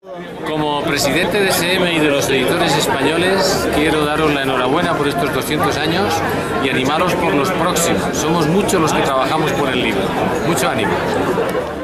Como presidente de SM y de los editores españoles, quiero daros la enhorabuena por estos 200 años y animaros por los próximos. Somos muchos los que trabajamos por el libro. Mucho ánimo.